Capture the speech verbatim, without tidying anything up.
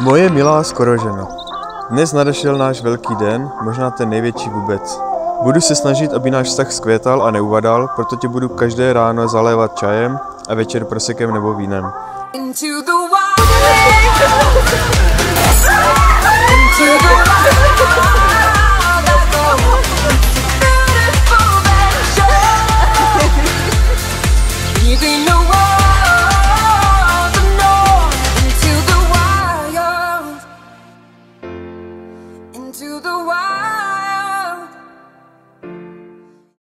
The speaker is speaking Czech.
Moje milá skoroženo, dnes nadešel náš velký den, možná ten největší vůbec. Budu se snažit, aby náš vztah zkvětal a neuvadal, proto tě budu každé ráno zalévat čajem a večer prosekem nebo vínem. Into the